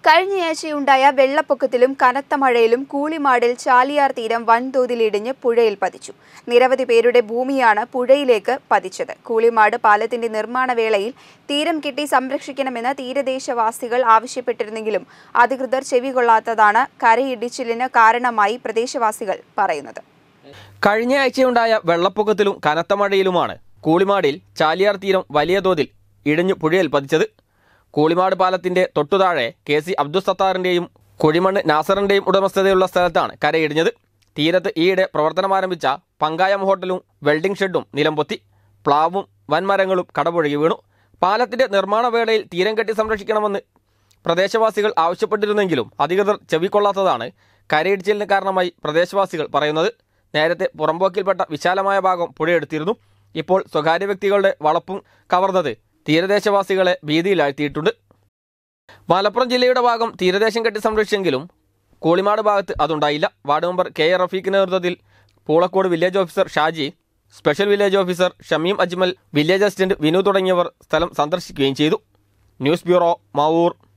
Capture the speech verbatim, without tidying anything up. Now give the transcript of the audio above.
കഴിഞ്ഞയാഴ്ചയുണ്ടായ വെള്ളപ്പൊക്കത്തിലും കനത്ത മഴയിലും കൂളിമാടിൽ ചാലിയാർ തീരം വൻതോതിൽ ഇടിഞ്ഞ് പുഴയിൽ പതിച്ചു. നിരവധി പേരുടെ ഭൂമിയാണ് പുഴയിലേക്ക് പതിച്ചത്. കൂളിമാട് പാലത്തിന്റെ നിർമ്മാണ വേളയിൽ തീരം കെട്ടി സംരക്ഷിക്കണമെന്ന് തീരദേശവാസികൾ ആവശ്യപ്പെട്ടിരുന്നെങ്കിലും അധികൃതർ ചെവികൊള്ളാത്തതാണ് കരയിടിച്ചിലിന് കാരണമായി പ്രദേശവാസികൾ പറയുന്നത്. കഴിഞ്ഞയാഴ്ചയുണ്ടായ വെള്ളപ്പൊക്കത്തിലും കനത്ത മഴയിലുമാണ് കൂളിമാടിൽ ചാലിയാർ തീരം വലിയ തോതിൽ ഇടിഞ്ഞു പുഴയിൽ പതിച്ചത്. കൂളിമാട് പാലത്തിന്റെ തൊട്ടുതാഴെ കെ സി അബ്ദുൽ സത്താറിന്റെയും കുഴിമണ്ണ് നാസറിന്റെയും ഉടമസ്ഥതയുള്ള സ്ഥലത്താണ് കരയിടിഞ്ഞത്. തീരത്ത് ഈയിടെ പ്രവർത്തനമാരംഭിച്ച പങ്കായം ഹോട്ടലും വെൽഡിംഗ് ഷെഡും നിലംപൊത്തി. പ്ലാവും വൻമരങ്ങളും കടപുഴകി വീണു. പാലത്തിന്റെ നിർമ്മാണ വേളയിൽ തീരം കെട്ടി സംരക്ഷിക്കണമെന്ന് പ്രദേശവാസികൾ ആവശ്യപ്പെട്ടിരുന്നെങ്കിലും അധികൃതർ ചെവിക്കൊള്ളാത്തതാണ് കരയിടിച്ചിലിന് കാരണമായി പ്രദേശവാസികൾ പറയുന്നത്. നേരത്തെ പുറമ്പോക്കിൽപ്പെട്ട വിശാലമായ ഭാഗം പുഴയെടുത്തിരുന്നു. ഇപ്പോൾ സ്വകാര്യ വ്യക്തികളുടെ വളപ്പും കവർന്നത് തീരദേശവാസികളെ ഭീതിയിലാഴ്ത്തിയിട്ടുണ്ട്. മലപ്പുറം ജില്ലയുടെ ഭാഗം തീരദേശം കെട്ടി സംരക്ഷിച്ചെങ്കിലും കൂളിമാട് ഭാഗത്ത് അതുണ്ടായില്ല. വാർഡ് മെമ്പർ കെ എ റഫീഖിന്റെ നേതൃത്വത്തിൽ Poolakkode village officer Shaji, special village officer Shameem Ajmal, village assistant Vinu തുടങ്ങിയവർ സ്ഥലം സന്ദർശിക്കുകയും ചെയ്തു. News bureau, Mavoor.